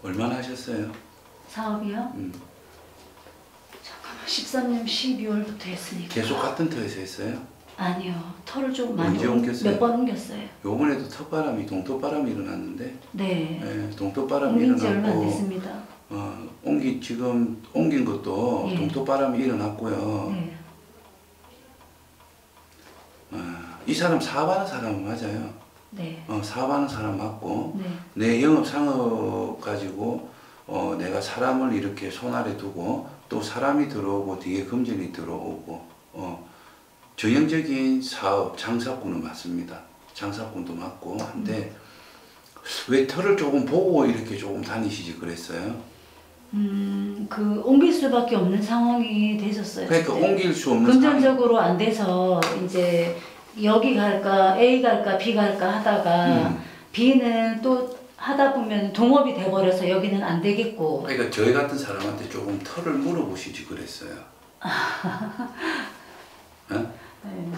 얼마나 하셨어요? 사업이요? 잠깐만 13년 12월부터 했으니까. 계속 같은 터에서 했어요? 아니요. 털을 좀 많이 언제 옮겼어요? 몇 번 옮겼어요. 요번에도 텃바람이 동토바람이 일어났는데 네. 네, 동토바람이 옮긴 지 얼마 안 일어났고 됐습니다. 지금 옮긴 것도 예. 동토바람이 일어났고요. 네. 이 사람 사업하는 사람은 맞아요. 네. 사업하는 사람 맞고 네. 내 영업 상업 가지고 내가 사람을 이렇게 손 아래 두고 또 사람이 들어오고 뒤에 금전이 들어오고 전형적인 사업 장사꾼은 맞습니다. 장사꾼도 맞고 한데 왜 털을 조금 보고 이렇게 조금 다니시지 그랬어요? 옮길 수밖에 없는 상황이 되셨어요. 그러니까 그때. 옮길 수 없는 금전적으로 안 돼서 이제 여기 갈까 A 갈까 B 갈까 하다가 B는 또 하다 보면 동업이 돼버려서 여기는 안 되겠고. 그러니까 저희 같은 사람한테 조금 털을 물어보시지 그랬어요. 네.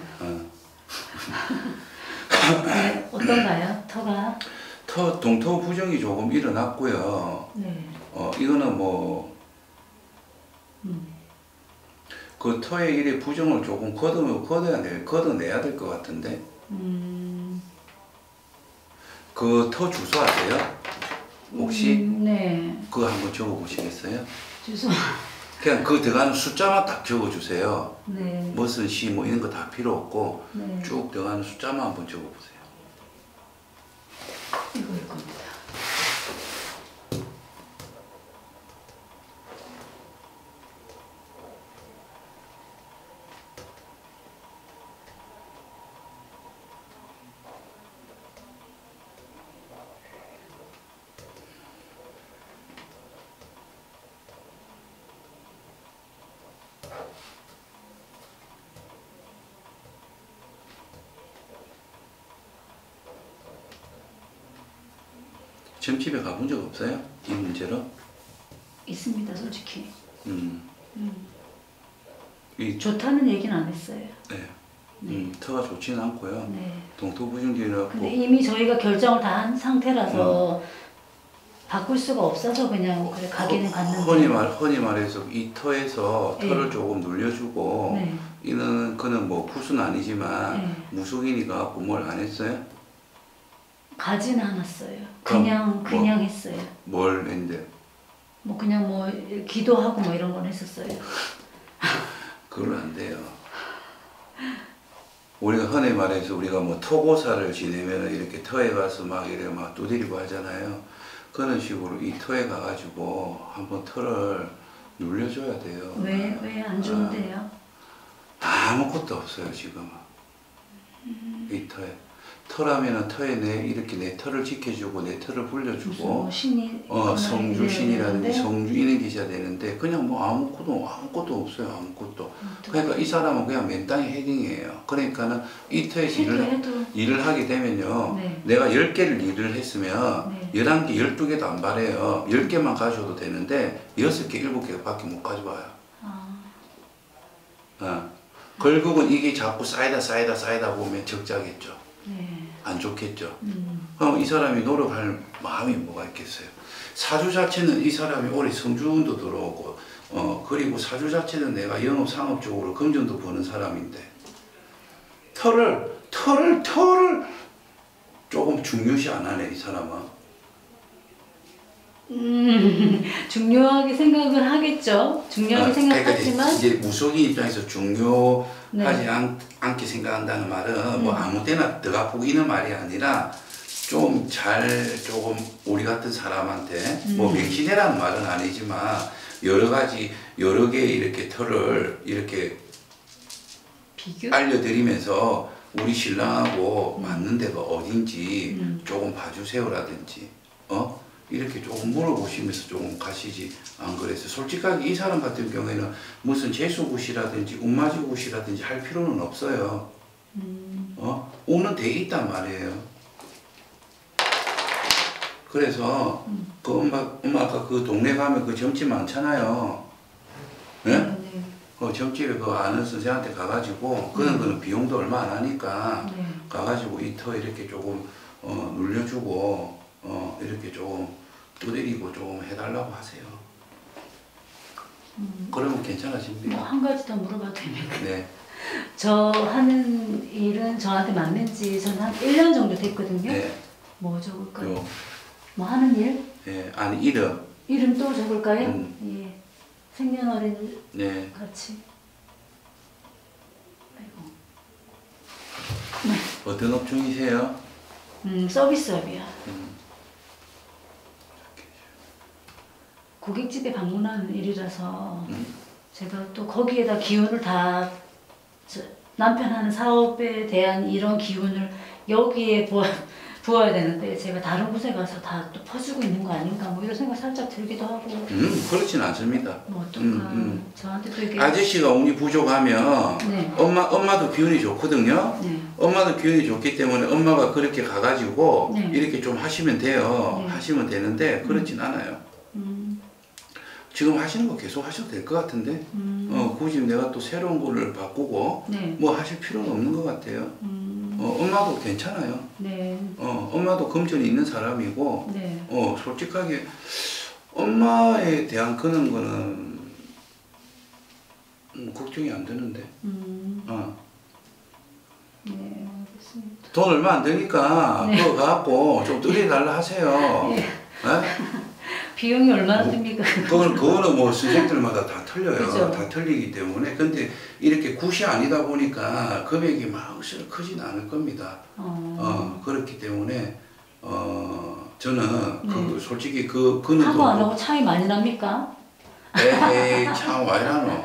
네, 어떤가요? 터가? 동토 부정이 조금 일어났고요. 네. 이거는 그 터의 일의 부정을 조금 걷어내야 될 것 같은데. 그 터 주소 아세요? 혹시? 네. 그거 한번 적어 보시겠어요? 주소. 그냥 그 들어가는 숫자만 딱 적어 주세요. 네. 무슨 시 뭐 이런 거 다 필요 없고 네. 쭉 들어가는 숫자만 한번 적어 보세요. 이거일 겁니다. 점집에 가본 적 없어요? 이 문제로? 있습니다, 솔직히. 이, 좋다는 얘기는 안 했어요. 네. 터가 좋지는 않고요. 네. 동토부정제라고. 근데 이미 저희가 결정을 다 한 상태라서 바꿀 수가 없어서 그냥 그래 가기는 갔는데. 흔히 말해서 이 터에서 네. 털을 조금 눌려주고 네. 그는 뭐 풋은 아니지만 네. 무속인이가 뭘 안 했어요? 가지는 않았어요. 그럼 그냥 했어요. 뭘 했는데? 뭐 그냥 뭐 기도하고 뭐 이런 건 했었어요. 그건 안 돼요. 우리가 흔히 말해서 우리가 뭐 토고사를 지내면 이렇게 터에 가서 막 이래 막 두드리고 하잖아요. 그런 식으로 이 터에 가가지고 한번 털을 눌려줘야 돼요. 왜 안 좋은데요? 아무것도 없어요 지금은. 이 터에. 터라면은 터에 이렇게 내 털을 지켜주고 내 털을 불려주고 뭐 신이 성주 신이라든지 되는데? 성주 이런 계셔야 되는데 그냥 뭐 아무것도 없어요. 아무것도. 그러니까 이 사람은 그냥 맨땅에 헤딩이에요. 그러니까는 이 터에서 일을 하게 되면요. 네. 내가 10개를 일을 했으면 네. 11개, 12개도 안 바래요. 10개만 가져도 되는데 6개, 7개 밖에 못 가져와요. 결국은 이게 자꾸 쌓이다 보면 적자겠죠. 네. 안 좋겠죠. 그럼 이 사람이 노력할 마음이 뭐가 있겠어요. 사주 자체는 이 사람이 올해 성주운도 들어오고 그리고 사주 자체는 내가 영업 상업적으로 금전도 버는 사람인데 털을 조금 중요시 안 하네 이 사람은. 중요하게 생각을 하겠죠. 중요하게 생각하지만 그러니까 이제 무속인 입장에서 중요하지 않게 생각한다는 말은 뭐 아무 때나 들어가고 이런 말이 아니라 조금 우리 같은 사람한테 뭐 맹신해라는 말은 아니지만 여러 개 이렇게 털을 이렇게 비교? 알려드리면서 우리 신랑하고 맞는 데가 어딘지 조금 봐주세요라든지 이렇게 조금 물어보시면서 조금 가시지 안 그랬어요. 솔직하게 이 사람 같은 경우에는 무슨 재수굿이라든지 운마지굿이라든지 할 필요는 없어요. 운은 돼 있단 말이에요. 그래서 그 엄마가 그 동네 가면 그 점집 많잖아요. 네? 네. 그 점집에 그 아는 선생한테 가가지고 그는 비용도 얼마 안 하니까 가가지고 이 터 이렇게 조금 눌려주고 이렇게 조금 두드리고 좀 해달라고 하세요. 그러면 괜찮아집니다. 뭐 한 가지 더 물어봐도 됩니까? 네. 저 하는 일은 저한테 맞는지 저는 한 1년 정도 됐거든요. 네. 뭐 적을까요? 요. 뭐 하는 일? 네. 아니 이름. 이름 또 적을까요? 예. 생년월일 네. 같이. 아이고. 어떤 업종이세요? 서비스업이야. 음. 고깃집에 방문하는 일이라서 제가 또 거기에다 기운을 다 남편 하는 사업에 대한 이런 기운을 여기에 부어야 되는데 제가 다른 곳에 가서 다 또 퍼주고 있는 거 아닌가 뭐 이런 생각 살짝 들기도 하고. 그렇진 않습니다. 뭐 어떤가. 저한테 또 이게 아저씨가 운이 부족하면 네. 엄마도 기운이 좋거든요. 네. 엄마도 기운이 좋기 때문에 엄마가 그렇게 가가지고 네. 이렇게 좀 하시면 돼요. 네. 하시면 되는데 그렇진 않아요. 지금 하시는 거 계속 하셔도 될 것 같은데 굳이 내가 또 새로운 거를 바꾸고 네. 뭐 하실 필요는 없는 것 같아요. 엄마도 괜찮아요. 네. 엄마도 금전이 있는 사람이고 네. 솔직하게 엄마에 대한 그런 거는 걱정이 안 되는데 네, 알겠습니다. 돈 얼마 안 드니까 네. 그거 갖고 좀 들여달라 하세요. 네. 네? 비용이 얼마나 듭니까? 그거는 뭐 선생들마다 다 틀려요. 그죠? 다 틀리기 때문에. 근데 이렇게 굿이 아니다 보니까 금액이 막 크진 않을 겁니다. 그렇기 때문에 저는 네. 솔직히 그는 하고 안 하고 차이 많이 납니까? 에이 참 와이라노.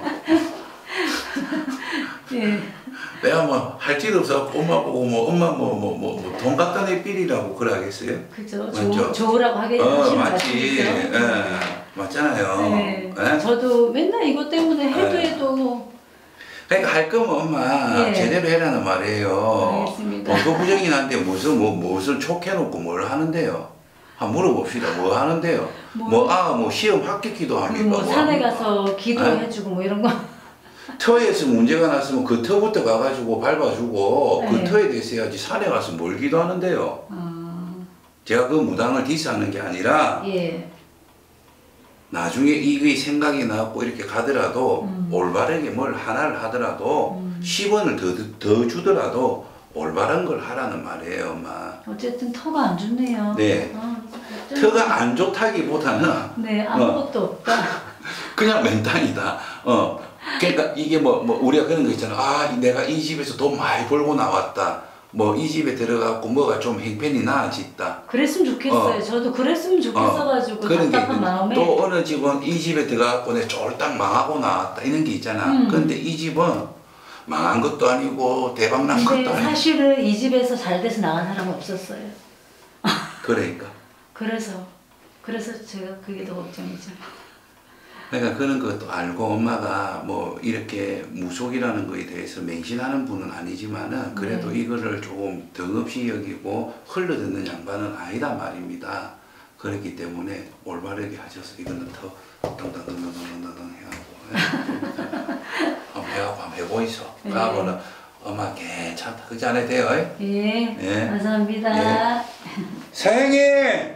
네. 내가 뭐 할 일 없어 엄마 보고 뭐 엄마 뭐 돈 갖다 내 삘이라고 그래 하겠어요? 그죠. 맞죠? 좋으라고 하시는 맞지. 말씀이죠. 맞잖아요. 네. 예? 저도 맨날 이것 때문에 해도 네. 해도 그러니까 할 거면 엄마 예. 제대로 해라는 말이에요. 알겠습니다. 부정이 난데 무엇을 촉해놓고 뭘 하는데요? 한번 물어봅시다. 뭐 하는데요? 뭐 시험 합격기도 합니까? 뭐 산에 합니까? 가서 기도해주고 뭐 이런 거. 터에서 문제가 났으면 그 터부터 가가지고 밟아주고 네. 그 터에 대해서 해야지 산에 가서 뭘 기도하는데요? 제가 그 무당을 디스하는 게 아니라 예. 나중에 이게 생각이 나고 이렇게 가더라도 올바르게 뭘 하나를 하더라도 10원을 더 주더라도 올바른 걸 하라는 말이에요, 엄마. 어쨌든 터가 안 좋네요. 네. 터가 안 좋다기보다는 네, 아무것도 없다. 그냥 맨땅이다. 그러니까 이게 뭐 우리가 그런 거 있잖아. 아, 내가 이 집에서 돈 많이 벌고 나왔다. 뭐 이 집에 들어가고 뭐가 좀 형편이 나아졌다. 그랬으면 좋겠어요. 저도 그랬으면 좋겠어가지고 그런 게 답답한 마음에. 또 어느 집은 이 집에 들어가고 내 쫄딱 망하고 나왔다 이런 게 있잖아. 근데 이 집은 망한 것도 아니고 대박 난 것도 근데 아니고. 사실은 이 집에서 잘 돼서 나간 사람은 없었어요. 그러니까. 그래서 제가 그게 더 걱정이죠. 그러니까 그런 것도 알고 엄마가 뭐 이렇게 무속이라는 거에 대해서 맹신하는 분은 아니지만은 그래도 이거를 조금 덕없이 여기고 흘러듣는 양반은 아니다 말입니다. 그렇기 때문에 올바르게 하셔서 이거는 더 덩덩덩덩덩덩덩 해가지고 한번 해갖고 한번 해보이소. 네. 그러고는 엄마 괜찮다. 그렇지 않아도 돼요? 예, 예. 감사합니다. 사장님!